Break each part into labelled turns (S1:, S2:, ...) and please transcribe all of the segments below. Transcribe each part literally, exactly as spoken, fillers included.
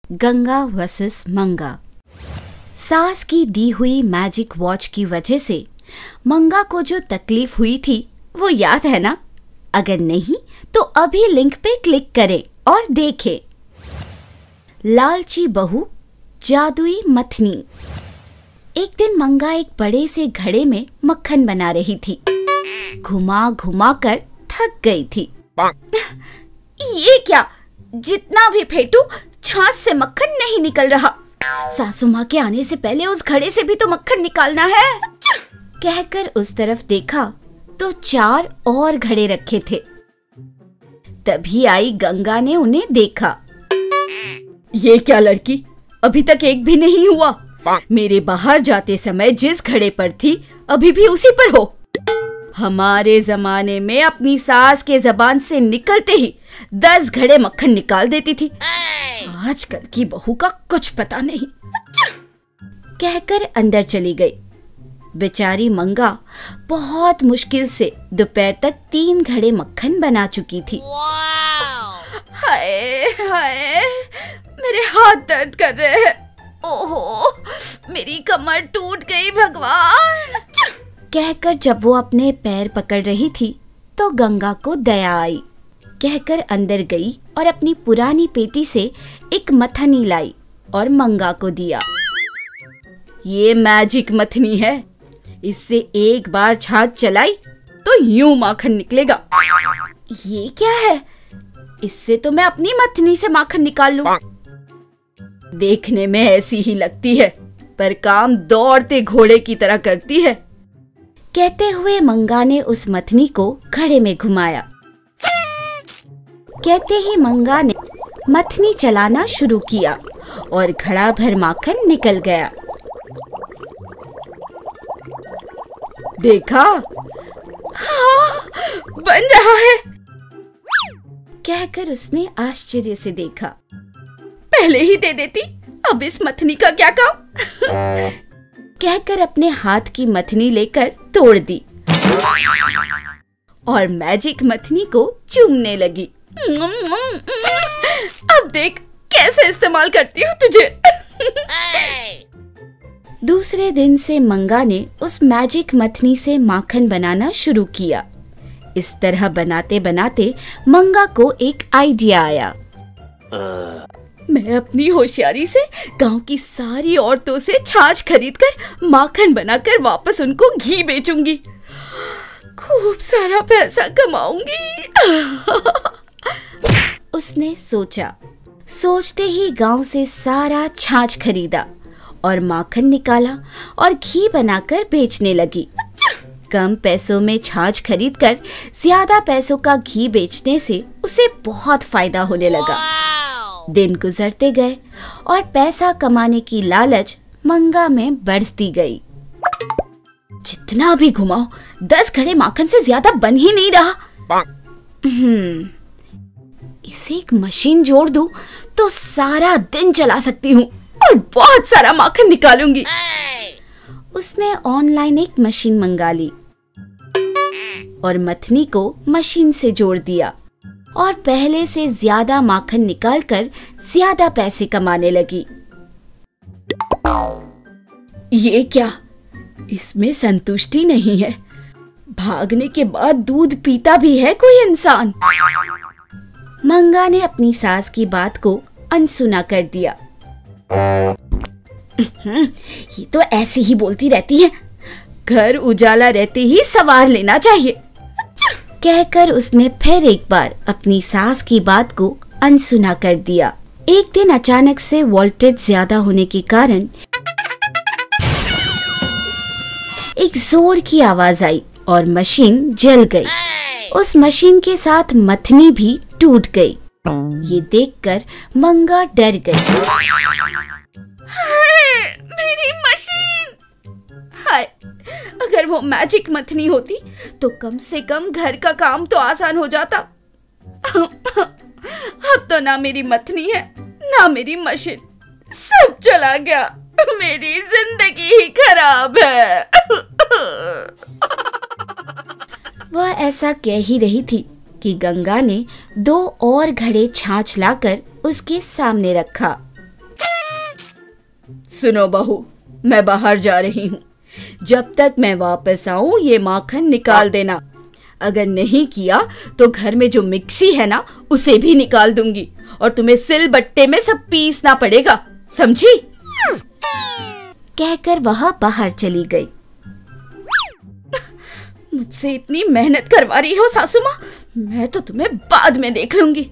S1: Ganga versus मंगा। सास की दी हुई मैजिक वॉच की वजह से मंगा को जो तकलीफ हुई थी वो याद है ना? अगर नहीं तो अभी लिंक पे क्लिक करें और देखें। लालची बहू, जादुई मथनी। एक दिन मंगा एक बड़े से घड़े में मक्खन बना रही थी। घुमा घुमा कर थक गई थी। ये क्या, जितना भी फेंटू छाछ से मक्खन नहीं निकल रहा। सासू माँ के आने से पहले उस घड़े से भी तो मक्खन निकालना है। कहकर उस तरफ देखा तो चार और घड़े रखे थे। तभी आई गंगा ने उन्हें देखा। ये क्या लड़की, अभी तक एक भी नहीं हुआ। मेरे बाहर जाते समय जिस घड़े पर थी अभी भी उसी पर हो। हमारे जमाने में अपनी सास के जबान से निकलते ही दस घड़े मक्खन निकाल देती थी। आजकल की बहू का कुछ पता नहीं। कहकर अंदर चली गई। बेचारी मंगा बहुत मुश्किल से दोपहर तक तीन घड़े मक्खन बना चुकी थी। हाय हाय, मेरे हाथ दर्द कर रहे हैं। ओहो, मेरी कमर टूट गई भगवान। कहकर जब वो अपने पैर पकड़ रही थी तो गंगा को दया आई। कहकर अंदर गई और अपनी पुरानी पेटी से एक मथनी लाई और मंगा को दिया। ये मैजिक मथनी है, इससे एक बार छाछ चलाई तो यूं माखन निकलेगा। ये क्या है? इससे तो मैं अपनी मथनी से माखन निकाल लूं। देखने में ऐसी ही लगती है, पर काम दौड़ते घोड़े की तरह करती है। कहते हुए मंगा ने उस मथनी को घड़े में घुमाया। कहते ही मंगा ने मथनी चलाना शुरू किया और घड़ा भर माखन निकल गया। देखा? हाँ, बन रहा है। कहकर उसने आश्चर्य से देखा। पहले ही दे देती, अब इस मथनी का क्या काम? कहकर अपने हाथ की मथनी लेकर तोड़ दी और मैजिक मथनी को चूमने लगी। अब देख कैसे इस्तेमाल करती हूँ तुझे। दूसरे दिन से मंगा ने उस मैजिक मथनी से माखन बनाना शुरू किया। इस तरह बनाते बनाते मंगा को एक आइडिया आया। मैं अपनी होशियारी से गांव की सारी औरतों से छाछ खरीदकर माखन बनाकर वापस उनको घी बेचूंगी। खूब सारा पैसा कमाऊंगी। उसने सोचा। सोचते ही गांव से सारा छाछ खरीदा और माखन निकाला और घी बनाकर बेचने लगी। कम पैसों में छाछ खरीदकर ज्यादा पैसों का घी बेचने से उसे बहुत फायदा होने लगा। दिन गुजरते गए और पैसा कमाने की लालच मंगा में बढ़ती गई। जितना भी घुमाओ दस घड़े माखन से ज्यादा बन ही नहीं रहा। हम्म, इसे एक मशीन जोड़ दूं तो सारा दिन चला सकती हूँ और बहुत सारा माखन निकालूंगी। उसने ऑनलाइन एक मशीन मंगा ली और मथनी को मशीन से जोड़ दिया और पहले से ज्यादा माखन निकालकर ज्यादा पैसे कमाने लगी। ये क्या, इसमें संतुष्टि नहीं है। भागने के बाद दूध पीता भी है कोई इंसान। मंगा ने अपनी सास की बात को अनसुना कर दिया। ये तो ऐसे ही बोलती रहती है, घर उजाला रहते ही सवार लेना चाहिए। कहकर उसने फिर एक बार अपनी सास की बात को अनसुना कर दिया। एक दिन अचानक से वोल्टेज ज्यादा होने के कारण एक जोर की आवाज आई और मशीन जल गई। उस मशीन के साथ मथनी भी टूट गई। ये देखकर मंगा डर गई। हाय, मेरी मशीन! हाय, अगर वो मैजिक मथनी होती तो कम से कम घर का काम तो आसान हो जाता। अब तो ना मेरी मथनी है ना मेरी मशीन, सब चला गया। मेरी जिंदगी ही खराब है। वह ऐसा कह ही रही थी कि गंगा ने दो और घड़े छाछ लाकर उसके सामने रखा। सुनो बहू, मैं बाहर जा रही हूँ। जब तक मैं वापस आऊं ये माखन निकाल देना। अगर नहीं किया तो घर में जो मिक्सी है ना उसे भी निकाल दूंगी और तुम्हें सिल बट्टे में सब पीसना पड़ेगा, समझी? कहकर वह बाहर चली गई। मुझसे इतनी मेहनत करवा रही हो सासू माँ, मैं तो तुम्हें बाद में देख लूंगी।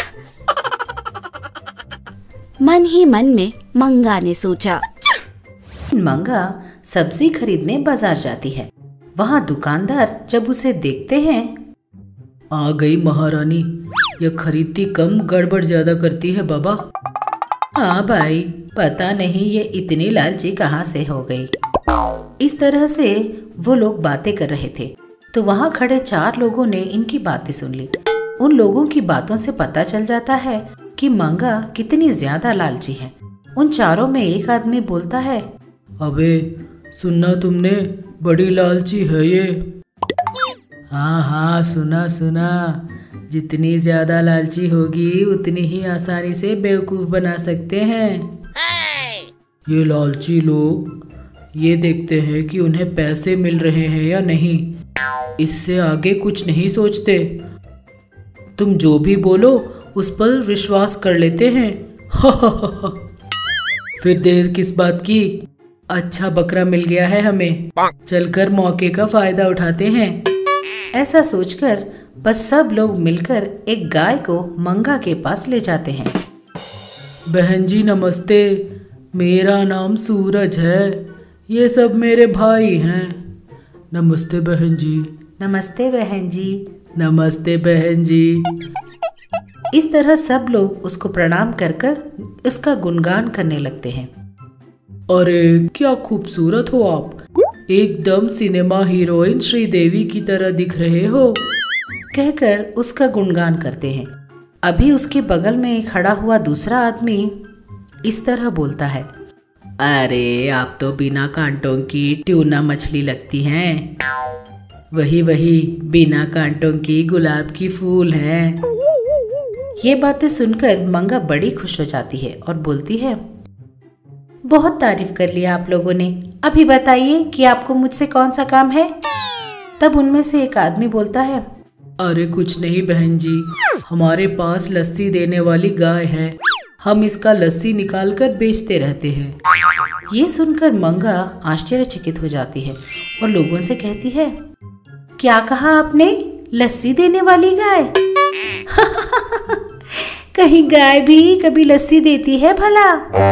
S1: मन ही मन में मंगा ने सोचा।
S2: मंगा सब्जी खरीदने बाजार जाती है। वहाँ दुकानदार जब उसे देखते हैं,
S3: आ गई महारानी, यह खरीदती कम गड़बड़ ज्यादा करती है बाबा।
S2: हाँ भाई, पता नहीं ये इतनी लालची कहाँ से हो गई। इस तरह से वो लोग बातें कर रहे थे तो वहाँ खड़े चार लोगों ने इनकी बातें सुन ली। उन लोगों की बातों से पता चल जाता है कि मंगा कितनी ज्यादा लालची है। उन चारों में एक आदमी बोलता है,
S3: अबे सुनना तुमने, बड़ी लालची है ये। हाँ हाँ सुना सुना, जितनी ज्यादा लालची होगी उतनी ही आसानी से बेवकूफ बना सकते हैं। ये लालची लोग ये देखते हैं कि उन्हें पैसे मिल रहे हैं या नहीं, इससे आगे कुछ नहीं सोचते। तुम जो भी बोलो उस पर विश्वास कर लेते हैं। फिर देर किस बात की, अच्छा बकरा मिल गया है हमें, चलकर मौके का फायदा उठाते हैं।
S2: ऐसा सोचकर बस सब लोग मिलकर एक गाय को मंगा के पास ले जाते हैं।
S3: बहन जी नमस्ते, मेरा नाम सूरज है, ये सब मेरे भाई हैं। नमस्ते बहन जी।
S2: नमस्ते बहन जी।
S3: नमस्ते बहन जी।
S2: इस तरह सब लोग उसको प्रणाम कर कर उसका गुणगान करने लगते हैं।
S3: अरे क्या खूबसूरत हो आप, एकदम सिनेमा हीरोइन श्रीदेवी की तरह दिख रहे हो,
S2: कहकर उसका गुणगान करते हैं। अभी उसके बगल में खड़ा हुआ दूसरा आदमी इस तरह बोलता है,
S3: अरे आप तो बिना कांटों की ट्यूना मछली लगती हैं, वही वही बिना कांटों की गुलाब की फूल हैं।
S2: ये बातें सुनकर मंगा बड़ी खुश हो जाती है और बोलती है, बहुत तारीफ कर लिया आप लोगों ने, अभी बताइए कि आपको मुझसे कौन सा काम है। तब उनमें से एक आदमी बोलता है,
S3: अरे कुछ नहीं बहन जी, हमारे पास लस्सी देने वाली गाय है, हम इसका लस्सी निकाल कर बेचते रहते हैं।
S2: ये सुनकर मंगा आश्चर्यचकित हो जाती है और लोगों से कहती है, क्या कहा आपने, लस्सी देने वाली गाय? कहीं गाय भी कभी लस्सी देती है भला?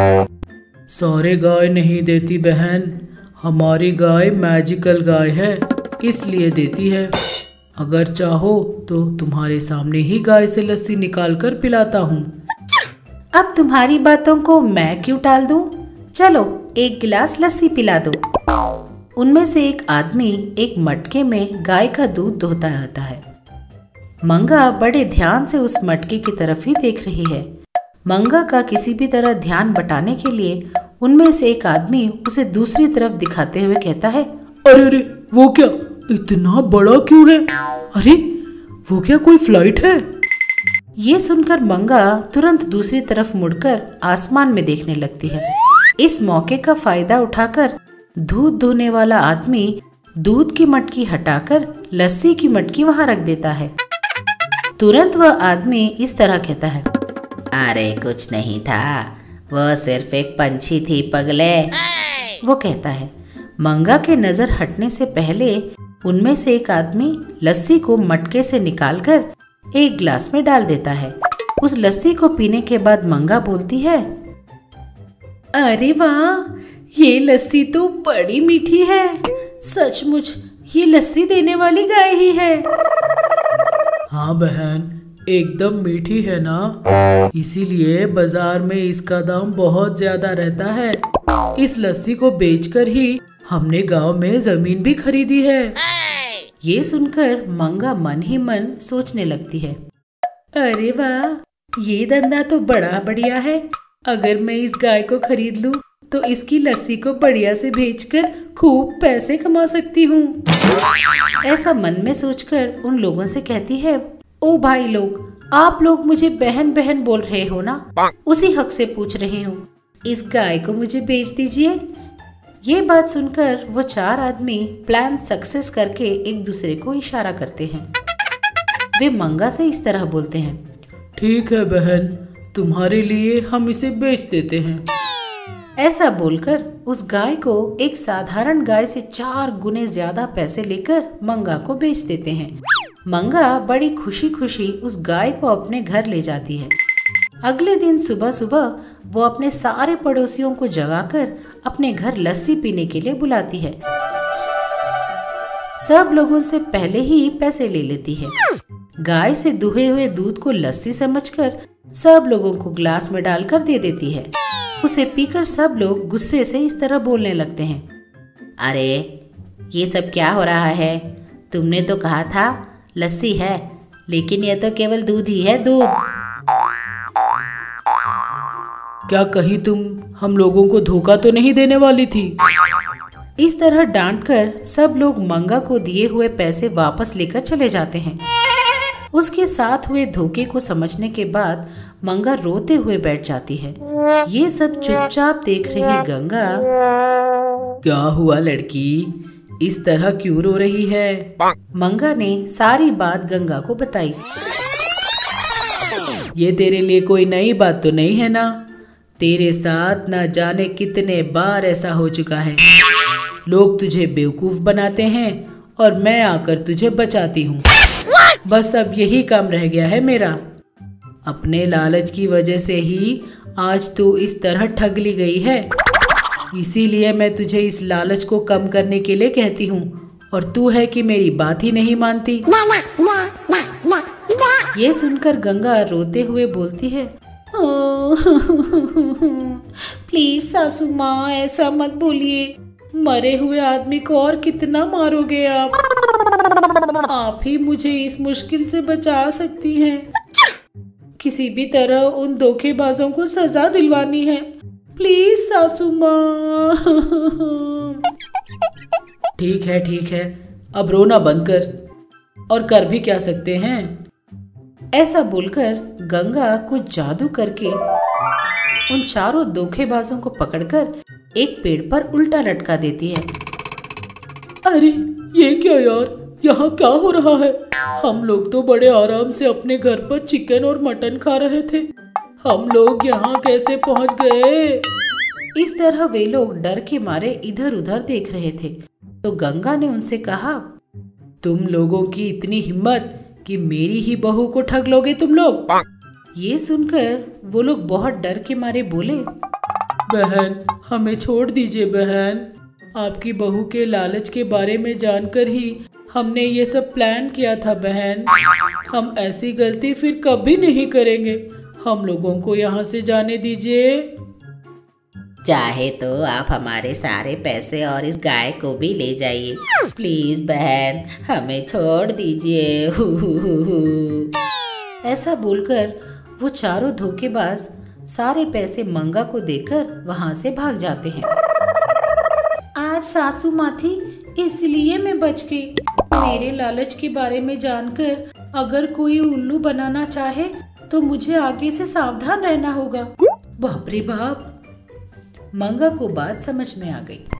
S3: सारे गाय नहीं देती बहन, हमारी गाय मैजिकल गाय है इसलिए देती है। अगर चाहो तो तुम्हारे सामने ही गाय से लस्सी निकाल कर पिलाता हूँ।
S2: अब तुम्हारी बातों को मैं क्यों टाल दूं? चलो एक गिलास लस्सी पिला दो। उनमें से एक आदमी एक मटके में गाय का दूध धोता रहता है। मंगा बड़े ध्यान से उस मटके की तरफ ही देख रही है। मंगा का किसी भी तरह ध्यान बटाने के लिए उनमें से एक आदमी उसे दूसरी तरफ दिखाते हुए कहता है,
S3: अरे अरे वो क्या, इतना बड़ा क्यों है? अरे वो क्या कोई फ्लाइट है?
S2: ये सुनकर मंगा तुरंत दूसरी तरफ मुड़कर आसमान में देखने लगती है। इस मौके का फायदा उठाकर दूध धोने वाला आदमी दूध की मटकी हटाकर लस्सी की मटकी वहां रख देता है। तुरंत वह आदमी इस तरह कहता है, अरे कुछ नहीं था, वह सिर्फ एक पंछी थी पगले। वो कहता है। मंगा के नजर हटने से पहले उनमें से एक आदमी लस्सी को मटके से निकालकर एक गिलास में डाल देता है। उस लस्सी को पीने के बाद मंगा बोलती है, अरे वाह, ये लस्सी तो बड़ी मीठी है, सचमुच ये लस्सी देने वाली गाय ही है।
S3: हाँ बहन, एकदम मीठी है ना, इसीलिए बाजार में इसका दाम बहुत ज्यादा रहता है। इस लस्सी को बेचकर ही हमने गांव में जमीन भी खरीदी है।
S2: ये सुनकर मंगा मन ही मन सोचने लगती है, अरे वाह, ये धंधा तो बड़ा बढ़िया है। अगर मैं इस गाय को खरीद लूं तो इसकी लस्सी को बढ़िया से बेचकर खूब पैसे कमा सकती हूँ। ऐसा मन में सोचकर उन लोगों से कहती है, ओ भाई लोग, आप लोग मुझे बहन बहन बोल रहे हो ना, उसी हक से पूछ रही हूँ, इस गाय को मुझे बेच दीजिए। ये बात सुनकर वो चार आदमी प्लान सक्सेस करके एक दूसरे को इशारा करते हैं। वे मंगा से इस तरह बोलते हैं,
S3: ठीक है बहन, तुम्हारे लिए हम इसे बेच देते हैं।
S2: ऐसा बोलकर उस गाय को एक साधारण गाय से चार गुने ज्यादा पैसे लेकर मंगा को बेच देते हैं। मंगा बड़ी खुशी खुशी उस गाय को अपने घर ले जाती है। अगले दिन सुबह सुबह वो अपने सारे पड़ोसियों को जगाकर अपने घर लस्सी पीने के लिए बुलाती है। सब लोगों से पहले ही पैसे ले लेती है। गाय से दुहे हुए दूध को लस्सी समझकर सब लोगों को ग्लास में डालकर दे देती है। उसे पीकर सब लोग गुस्से से इस तरह बोलने लगते हैं, अरे ये सब क्या हो रहा है? तुमने तो कहा था लस्सी है, लेकिन यह तो केवल दूध ही है, दूध।
S3: क्या कहीं तुम हम लोगों को धोखा तो नहीं देने वाली थी?
S2: इस तरह डांटकर सब लोग मंगा को दिए हुए पैसे वापस लेकर चले जाते हैं। उसके साथ हुए धोखे को समझने के बाद मंगा रोते हुए बैठ जाती है। ये सब चुपचाप देख रही गंगा,
S3: क्या हुआ लड़की, इस तरह क्यों रो रही है?
S2: मंगा ने सारी बात गंगा को बताई।
S3: ये तेरे लिए कोई नई बात तो नहीं है ना? तेरे साथ न जाने कितने बार ऐसा हो चुका है। लोग तुझे बेवकूफ बनाते हैं और मैं आकर तुझे बचाती हूँ। बस अब यही काम रह गया है मेरा। अपने लालच की वजह से ही आज तू इस तरह ठग ली गई है। इसीलिए मैं तुझे इस लालच को कम करने के लिए कहती हूँ, और तू है कि मेरी बात ही नहीं मानती।
S2: ये सुनकर गंगा रोते हुए बोलती है, प्लीज सासू माँ ऐसा मत बोलिए। मरे हुए आदमी को और कितना मारोगे आप? आप ही मुझे इस मुश्किल से बचा सकती हैं। किसी भी तरह उन धोखेबाजों को सजा दिलवानी है, प्लीज सासू माँ।
S3: ठीक है ठीक है, अब रोना बंद कर, और कर भी क्या सकते हैं।
S2: ऐसा बोलकर गंगा कुछ जादू करके उन चारों धोखेबाजों को पकड़कर एक पेड़ पर उल्टा लटका देती है।
S3: अरे ये क्या यार, यहाँ क्या हो रहा है? हम लोग तो बड़े आराम से अपने घर पर चिकन और मटन खा रहे थे, हम लोग यहाँ कैसे पहुँच गए?
S2: इस तरह वे लोग डर के मारे इधर उधर देख रहे थे। तो गंगा ने उनसे कहा,
S3: तुम लोगों की इतनी हिम्मत कि मेरी ही बहू को ठग लोगे तुम लोग?
S2: ये सुनकर वो लोग बहुत डर के मारे बोले,
S3: बहन हमें छोड़ दीजिए बहन, आपकी बहू के लालच के बारे में जानकर ही हमने ये सब प्लान किया था बहन। हम ऐसी गलती फिर कभी नहीं करेंगे, हम लोगों को यहाँ से जाने दीजिए।
S4: चाहे तो आप हमारे सारे पैसे और इस गाय को भी ले जाइए, प्लीज बहन हमें छोड़ दीजिए। हु हु हु हु।
S2: ऐसा बोलकर वो चारों धोखेबाज सारे पैसे मंगा को देकर वहां से भाग जाते हैं। आज सासू माँ थी इसलिए मैं बच गई। मेरे लालच के बारे में जानकर अगर कोई उल्लू बनाना चाहे तो मुझे आगे से सावधान रहना होगा। बाप रे बाप, मंगा को बात समझ में आ गई।